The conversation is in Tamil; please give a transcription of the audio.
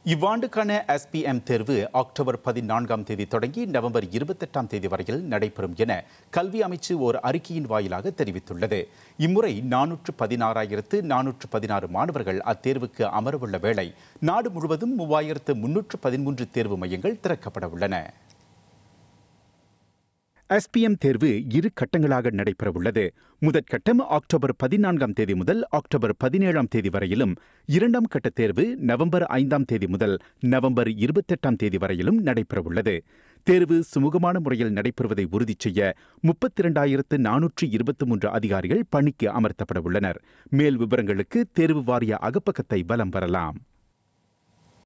இவ்வாண்டுக்கான SPM தேர்வு அக்டோபர் 14ஆம் தேதி தொடங்கி நவம்பர் 28ஆம் தேதி வரையில் நடைபெறும் என கல்வி அமைச்சு ஓர் அறிக்கையின் வாயிலாக தெரிவித்துள்ளது. இம்முறை 416,416 மாணவர்கள் அத்தேர்வுக்கு அமரவுள்ள வேளை நாடு முழுவதும் 3,313 தேர்வு மையங்கள் திறக்கப்பட உள்ளன. SPM தேர்வு இரு கட்டங்களாக நடைபெறவுள்ளது. முதற்கட்டம் அக்டோபர் 14ஆம் தேதி முதல் அக்டோபர் 17ஆம் தேதி வரையிலும், இரண்டாம் கட்ட தேர்வு நவம்பர் 5ஆம் தேதி முதல் நவம்பர் 28ஆம் தேதி வரையிலும் நடைபெறவுள்ளது. தேர்வு சுமூகமான முறையில் நடைபெறுவதை உறுதி செய்ய 32,423 அதிகாரிகள் பணிக்கு அமர்த்தப்பட உள்ளனர். மேல் விவரங்களுக்கு தேர்வு வாரிய அகப்பக்கத்தை வலம் வரலாம்.